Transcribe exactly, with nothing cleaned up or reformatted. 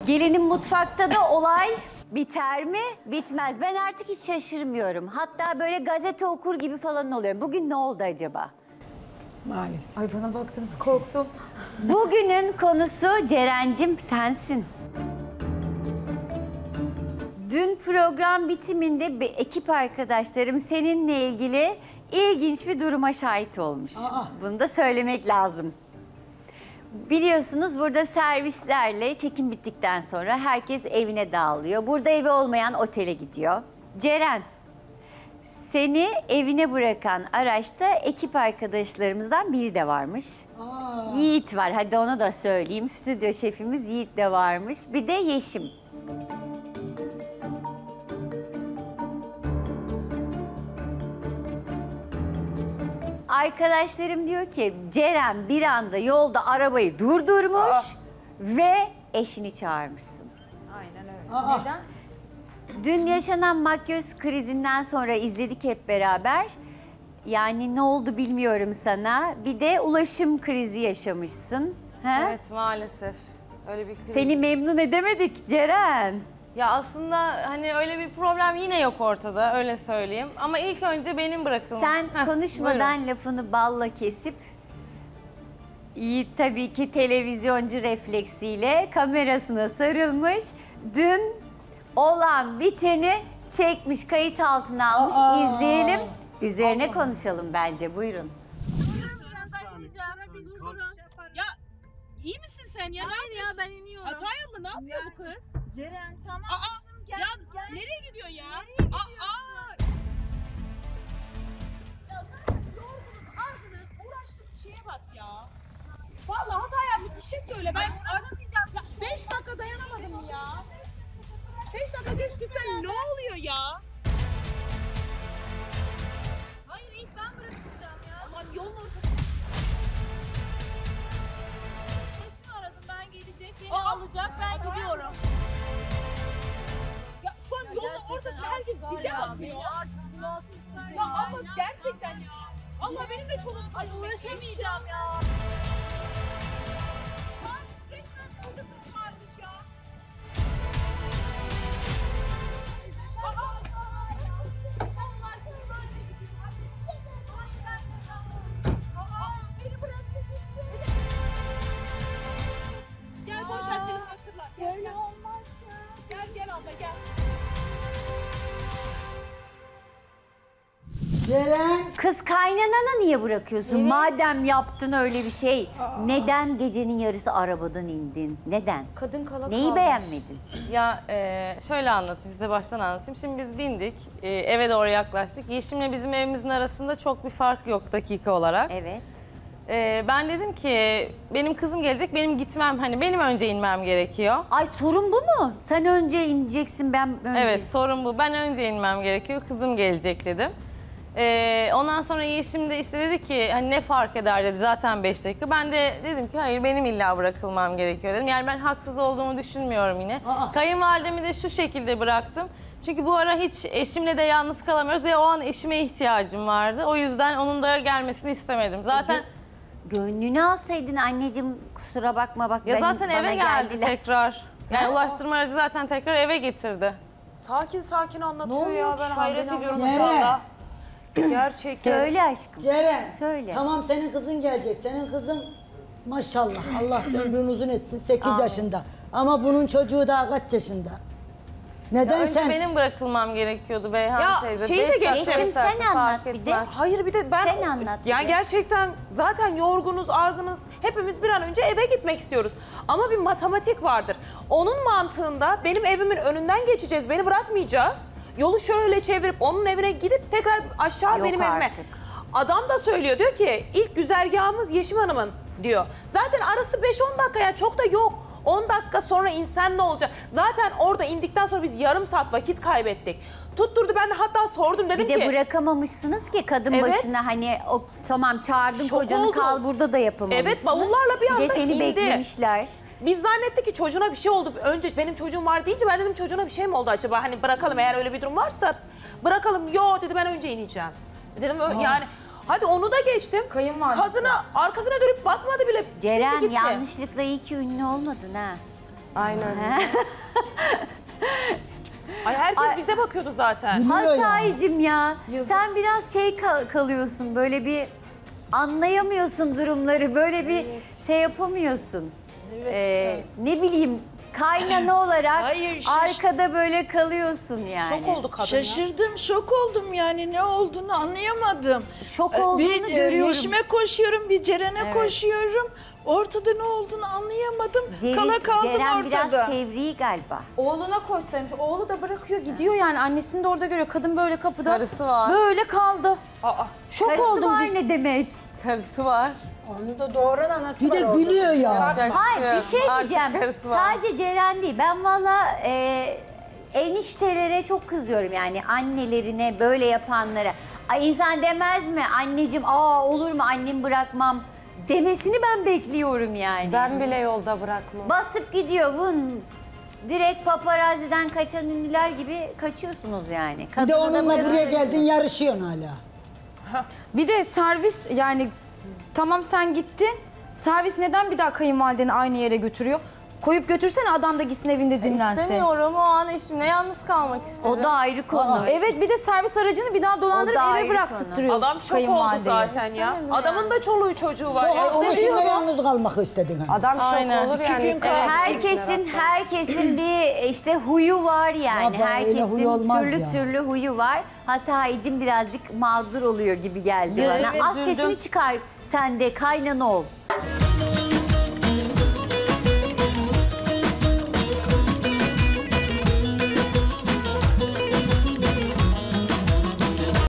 Gelinin mutfakta da olay biter mi? Bitmez. Ben artık hiç şaşırmıyorum. Hatta böyle gazete okur gibi falan oluyorum. Bugün ne oldu acaba? Maalesef. Ay bana baktınız korktum. Bugünün konusu Ceren'cim sensin. Dün program bitiminde bir ekip arkadaşlarım seninle ilgili ilginç bir duruma şahit olmuş. Aa. Bunu da söylemek lazım. Biliyorsunuz burada servislerle çekim bittikten sonra herkes evine dağılıyor. Burada evi olmayan otele gidiyor. Ceren, seni evine bırakan araçta ekip arkadaşlarımızdan biri de varmış. Aa. Yiğit var, hadi onu da söyleyeyim. Stüdyo şefimiz Yiğit de varmış. Bir de Yeşim. Arkadaşlarım diyor ki Ceren bir anda yolda arabayı durdurmuş Aa. ve eşini çağırmışsın. Aynen öyle. Aa. Neden? Dün yaşanan makyöz krizinden sonra izledik hep beraber. Yani ne oldu bilmiyorum sana. Bir de ulaşım krizi yaşamışsın. He? Evet maalesef. Öyle bir kriz. Seni memnun edemedik Ceren. Ya aslında hani öyle bir problem yine yok ortada, öyle söyleyeyim. Ama ilk önce benim bırakılmam. Sen Heh, konuşmadan buyurun. lafını balla kesip Yiğit tabii ki televizyoncu refleksiyle kamerasına sarılmış. Dün olan biteni çekmiş, kayıt altına almış. Aa. İzleyelim. Üzerine konuşalım bence. Buyurun. Ya iyi misin sen ya? Hayır ya ben iniyorum. Hatay abla ne yapıyor bu kız? Ceren tamam Aa, kızım gel ya gel. nereye gidiyor ya? Nereye gidiyorsun? Aa, ya sen yoldunuz, ardınız, uğraştığınız şeye bak ya. Vallahi Hatay abla bir şey söyle. Ben uğraşamayacağım. Ya beş dakika dayanamadım ya. Beş dakika geç gitsen ne oluyor ya? Hayır ilk ben bırakacağım ya. Aman yolun ortasında. Eşimi aradım ben gelecek beni Aa, alacak ben Hatay gidiyorum. Ya şu an yolun ortasında herkes bize bakıyor. Beni artık bunaltmışsın Ya abla gerçekten ya. Allah benim de çoluğum Ay çocuğum. uğraşamayacağım ya. Varmış resmen kocası varmış ya. Aa! Beni bıraktı gitti. Gel boş ver seni bırakırlar. Gel, Böyle gel. olmaz ya. Gel gel abla gel. Ceren. Kız kaynanana niye bırakıyorsun? Madem yaptın öyle bir şey. Neden gecenin yarısı arabadan indin? Neden? Kadın kala Neyi kalmış. beğenmedin? Ya e, şöyle anlatayım, size baştan anlatayım. Şimdi biz bindik, e, eve doğru yaklaştık. Yeşim'le bizim evimizin arasında çok bir fark yok dakika olarak. Evet. E, ben dedim ki benim kızım gelecek, benim gitmem, hani benim önce inmem gerekiyor. Ay sorun bu mu? Sen önce ineceksin, ben önce. Evet, sorun bu. Ben önce inmem gerekiyor, kızım gelecek dedim. Ee, ondan sonra Yeşim de işte dedi ki hani ne fark eder dedi, zaten beş dakika. Ben de dedim ki hayır, benim illa bırakılmam gerekiyor dedim. Yani ben haksız olduğumu düşünmüyorum yine. Aa. Kayınvalidemi de şu şekilde bıraktım. Çünkü bu ara hiç eşimle de yalnız kalamıyoruz ve o an eşime ihtiyacım vardı. O yüzden onun da gelmesini istemedim. Zaten Gönlünü alsaydın anneciğim, kusura bakma bak. ya ben- zaten bana eve geldi geldiler. tekrar. Yani ulaştırma aracı zaten tekrar eve getirdi. Sakin sakin anlatıyor oluyor ya, ki ben şu an? hayret Ben ediyorum Ceren. şu anda. Gerçekten. Söyle aşkım. Ceren. Söyle. Tamam senin kızın gelecek. Senin kızın maşallah Allah ömrünü uzun etsin sekiz yaşında. Ama bunun çocuğu daha kaç yaşında? Neden Önce sen? benim bırakılmam gerekiyordu Beyhan Ya, teyze. şeyi de Beş dakika, geçtim. beş Yeşim, sen dakika fark anlat bir de. etmez. Hayır bir de ben... Sen anlat bir Yani de. gerçekten zaten yorgunuz, argınız. Hepimiz bir an önce eve gitmek istiyoruz. Ama bir matematik vardır. Onun mantığında benim evimin önünden geçeceğiz, beni bırakmayacağız. Yolu şöyle çevirip onun evine gidip tekrar aşağı Yok benim evime. artık. Adam da söylüyor, diyor ki ilk güzergahımız Yeşim Hanım'ın diyor. Zaten arası beş on dakika, ya çok da yok. on dakika sonra insan ne olacak? Zaten orada indikten sonra biz yarım saat vakit kaybettik. Tutturdu, ben de hatta sordum, dedim Bir de ki... bırakamamışsınız ki kadın Evet. başına, hani o tamam çağırdın Şok kocanı, oldu. kal burada da yapamamışsınız. Evet, bavullarla bir anda Bir de seni indi. beklemişler. Biz zannettik ki çocuğuna bir şey oldu. Önce benim çocuğum var deyince ben dedim çocuğuna bir şey mi oldu acaba? Hani bırakalım, eğer öyle bir durum varsa bırakalım. Yo dedi, ben önce ineceğim. Dedim ö- yani hadi onu da geçtim. Kayınvalidesi. Kadına arkasına dönüp bakmadı bile. Ceren Gitti. yanlışlıkla iyi ki ünlü olmadın ha. Aynen. Ay herkes Ay. bize bakıyordu zaten. Gülüyor ya. Hatay'cım ya, sen biraz şey kal- kalıyorsun, böyle bir anlayamıyorsun durumları, böyle bir şey yapamıyorsun. Ee, ne bileyim, kaynana olarak Hayır, şaş- arkada böyle kalıyorsun yani. Şok oldu kadın ya. Şaşırdım, şok oldum yani ne olduğunu anlayamadım. Şok Ee, olduğunu bir e, görüyorum. Yeşim'e koşuyorum, bir Ceren'e Evet. koşuyorum. Ortada ne olduğunu anlayamadım. Ceren- Kala kaldım Ceren ortada. biraz fevri galiba. Oğluna koşsaymış. Oğlu da bırakıyor gidiyor yani. Annesini de orada görüyor. Kadın böyle kapıda. Karısı var. Böyle kaldı. Aa, Şok Karısı oldum. var ne demek? Karısı var. Onu da doğuran anası Bir de gülüyor ya. Yapacak Hayır, bir yok. şey Artık diyeceğim. karısı var. Sadece Ceren değil. Ben valla e, eniştelere çok kızıyorum yani, annelerine böyle yapanlara. Ay, insan demez mi anneciğim, aa olur mu annemi bırakmam demesini ben bekliyorum yani. Ben bile yolda bırakmam. Basıp gidiyor vın. Direkt paparazziden kaçan ünlüler gibi kaçıyorsunuz yani. Bir de Kadını da onunla buraya bırakıyorsunuz. geldin yarışıyorsun hala. Bir de servis yani tamam sen gittin. Servis neden bir daha kayınvalideni aynı yere götürüyor? Koyup götürsene, adam da gitsin evinde dinlensin. İstemiyorum o an eşimle yalnız kalmak istedim. O da ayrı konu. Evet, bir de servis aracını bir daha O dolandırıp da eve ayrı bıraktırıyor adam şok oldu kayınvalideyi. zaten ya. Adamın da çoluğu çocuğu var. ya. Ama şimdi diyorum. yalnız kalmak istedin hani. Adam şok Aynen. olur İki yani. gün kaldı. Herkesin herkesin bir işte huyu var yani. Baba, öyle Herkesin huyu olmaz türlü ya. türlü huyu var. Hatay'cım birazcık mağdur oluyor gibi geldi Ya bana. evet, Az üzüldüm. sesini çıkar, sen de kaynana ol.